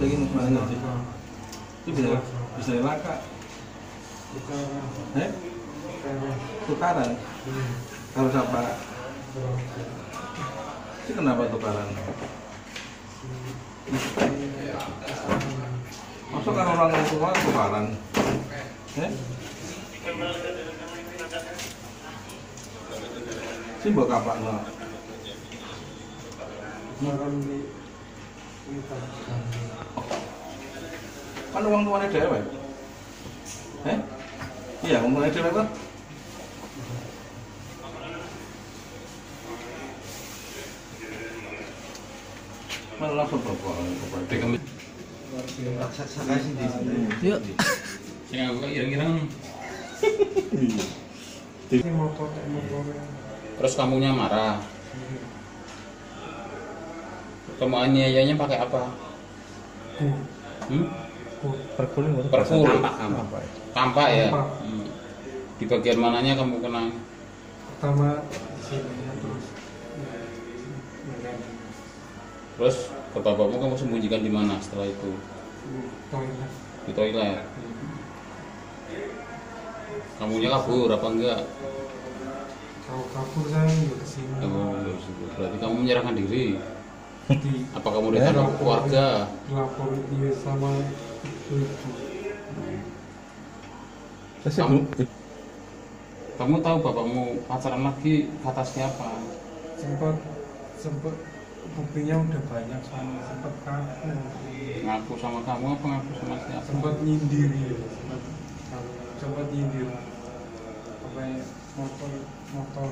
ada gini mana sih? Itu bisa laka. Tukaran. Kalau siapa? Itu kenapa tukaran? Masuk kan orang tua tukaran? Simbol kapak lo. Kan uang tuanya dewek. Iya, uang tuanya dewek kan? Malah langsung berbual. Yuk. Saya nggak kira-kira. Terus kamunya marah. Kamu aniayanya pakai apa? Perkul. Tampak ya. Di bagian mananya kamu kena? Pertama di sini Terus ke bapakmu kamu sembunyikan di mana setelah itu? toilet. Di toilet. Kamunya kabur apa enggak? Kalau kabur saya nggak kesini. Oh, berarti kamu menyerahkan diri. Apa kamu Lapor- ditangkap keluarga? Lapor dia sama ibu. Kamu tahu bapakmu pacaran lagi kata siapa? Sempat buktinya udah banyak soalnya sempat kabur. Ngaku sama kamu apa ngaku sama siapa? Sempat nyindir ya. Sempat nyindir. Sampai motor.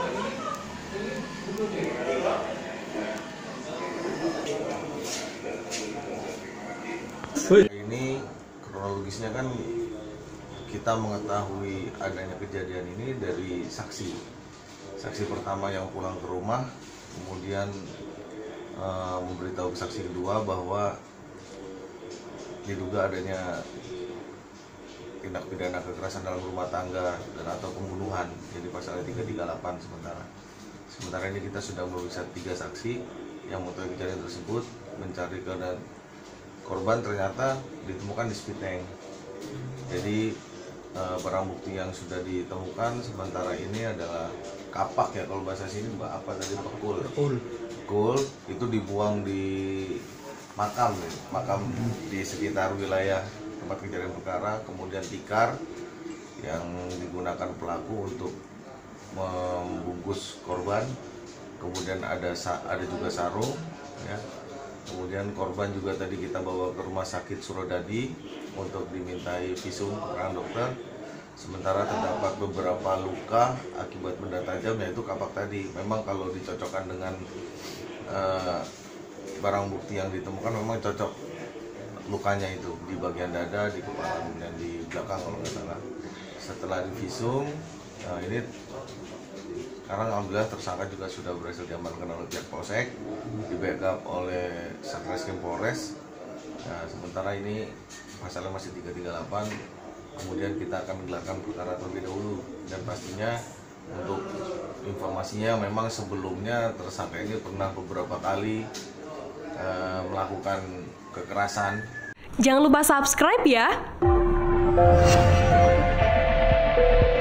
Ini kronologisnya kan kita mengetahui adanya kejadian ini dari saksi pertama yang pulang ke rumah, kemudian memberitahu saksi kedua bahwa diduga adanya tindak pidana kekerasan dalam rumah tangga dan atau pembunuhan, jadi pasal 338. Sementara ini kita sudah memeriksa 3 saksi yang mengetahui kejadian tersebut, mencari keadaan korban ternyata ditemukan di Spiteng. Jadi barang bukti yang sudah ditemukan sementara ini adalah kapak ya, kalau bahasa sini apa tadi, bekul itu dibuang di makam di sekitar wilayah tempat kejadian perkara. Kemudian tikar yang digunakan pelaku untuk membungkus korban, kemudian ada juga sarung ya. Kemudian korban juga tadi kita bawa ke rumah sakit Surodadi untuk dimintai visum keterangan dokter. Sementara terdapat beberapa luka akibat benda tajam, yaitu kapak tadi. Memang kalau dicocokkan dengan barang bukti yang ditemukan memang cocok lukanya itu di bagian dada, di kepala, dan di belakang kalau nggak salah. Setelah divisum, ini sekarang alhamdulillah tersangka juga sudah berhasil diamankan oleh pihak Polsek, di backup oleh Satreskrim Polres. Nah, sementara ini pasalnya masih 338, kemudian kita akan menggelarkan perkara terlebih dahulu. Dan pastinya untuk informasinya memang sebelumnya tersangka ini pernah beberapa kali melakukan kekerasan. Jangan lupa subscribe ya.